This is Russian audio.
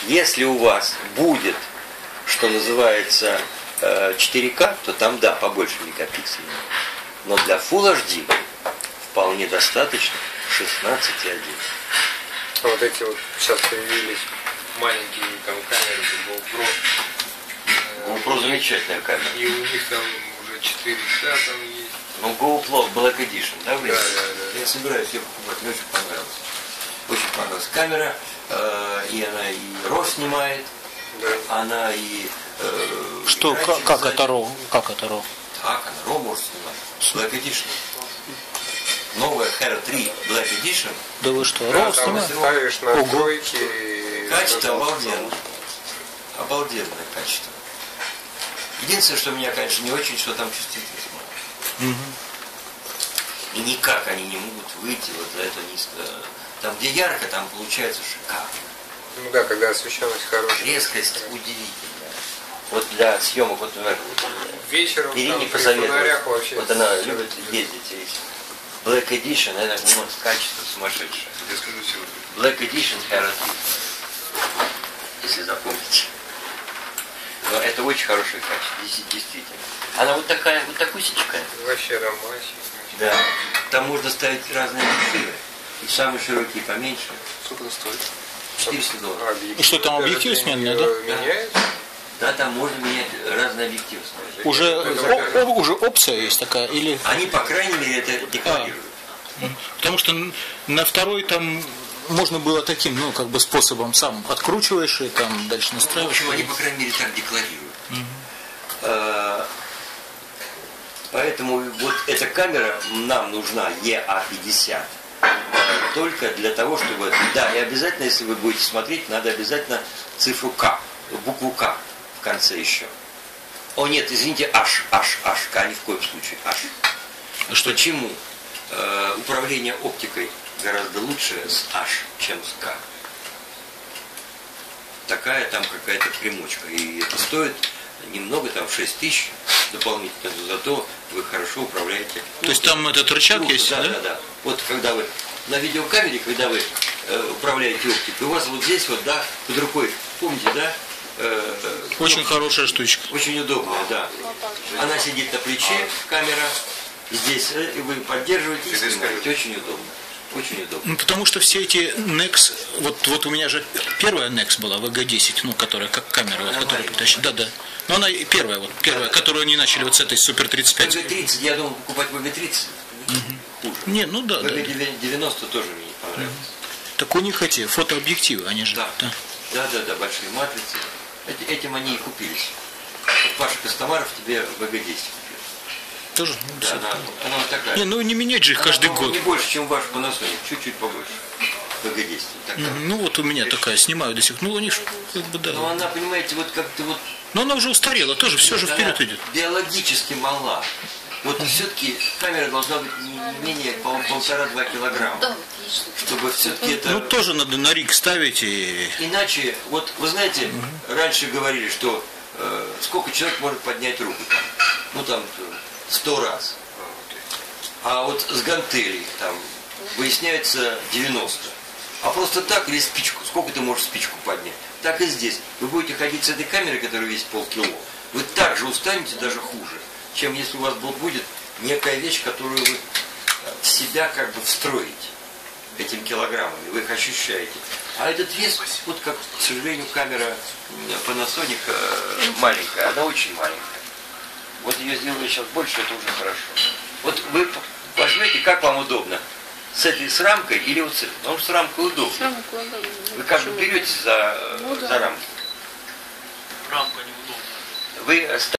Если у вас будет, что называется, 4К, то там, да, побольше мегапикселей. Но для Full HD вполне достаточно 16,1. А вот эти вот сейчас появились маленькие там камеры GoPro. GoPro замечательная камера. И у них там уже 4К там есть. Ну, GoPro Black Edition, да, вы? Да. Я собираюсь ее покупать, мне очень понравилось. Очень понравилась камера, и она и RAW снимает, Да. она и... Что, как это RAW? Как это RAW? Так, она RAW может снимать. Black Edition. Новая Hero 3 Black Edition. Да вы что, Да, RAW там снимает? ставишь на Ого. тройки. И Качество пожалуйста. обалденное. Обалденное качество. Единственное, что меня, конечно, не очень, что там чувствительность мало. И никак они не могут выйти вот за это низко. Там, где ярко, там получается шикарно. Ну да, когда освещенность хорошая. Резкость удивительная. Вот для съемок, вот, например, Вечером Ирине там при посоветую. фонарях вообще. Вот она любит ездить. И Black Edition, это качество сумасшедшее. Я скажу всего. Black Edition Hero 3. Если запомните. Но это очень хорошее качество, действительно. Она вот такая, вот такусечкая. Вообще романтик. Да. Там можно ставить разные объективы. И самые широкие, поменьше. Сколько это стоит? $400. И что, там объектив сменный, да? Меняется? Да, там можно менять разные объективы. смотрите. Уже опция есть такая? Или... Они, по крайней мере, это декларируют. Потому что на второй там можно было таким, ну, как бы способом сам откручиваешь и там дальше В настраиваешь. общем, они, по крайней мере, так декларируют. Поэтому вот эта камера нам нужна EA50 только для того, чтобы... Да, и обязательно, если вы будете смотреть, надо обязательно цифру К, букву К в конце еще. О, нет, извините, H, К ни в коем случае, H. Что? Почему? Управление оптикой гораздо лучше с H, чем с К. Такая там какая-то примочка. И это стоит немного, там 6 тысяч дополнительно, зато вы хорошо управляете. То есть там этот рычаг есть, да? да? Да, да. Вот когда вы на видеокамере, когда вы управляете оптикой, у вас вот здесь вот, да, под рукой, помните, да? Очень хорошая штучка. Очень удобная, да. Она сидит на плече, камера здесь, и вы поддерживаете и снимаете. Очень удобно. Очень удобно. Ну, потому что все эти NEX, вот у меня же первая NEX была, VG10, ну, которая как камера, вот, которая притащит. Да. Но она первая, которую они начали вот с этой Супер 35. VG30, я думал покупать VG30. Хуже. Не, ну да. VG90 тоже мне не понравилось. Так у них эти фотообъективы, они же. Да, большие матрицы. Этим они и купились. Вот Паша Костомаров тебе VG10 купил. Тоже? Да, она вот такая. Не, ну не менять же их каждый год. Не больше, чем ваш Panasonic, чуть-чуть побольше. VG10. Такая. Ну вот у меня такая, снимаю до сих пор. Ну они ж как бы да. Но она, понимаете, вот как-то вот... Но она уже устарела, тоже все же вперед идет. Биологически мала. Вот все-таки камера должна быть не менее 1,5-2 килограмма. Чтобы все-таки это... Ну тоже надо на риг ставить и... Иначе, вот вы знаете, раньше говорили, что сколько человек может поднять руку там? Ну там 100 раз. А вот с гантелей там выясняется 90. А просто так или спичку, сколько ты можешь спичку поднять? Так и здесь. Вы будете ходить с этой камерой, которая весит полкило, вы так же устанете, даже хуже, чем если у вас будет некая вещь, которую вы в себя как бы встроите этим килограммами, вы их ощущаете. А этот вес, вот как, к сожалению, камера Panasonic маленькая, она очень маленькая. Вот ее сделали сейчас больше, это уже хорошо. Вот вы возьмете, как вам удобно, с рамкой или вот с этой? Потому что с рамкой удобно. Вы как бы берете за рамку. Рамка неудобная. Вы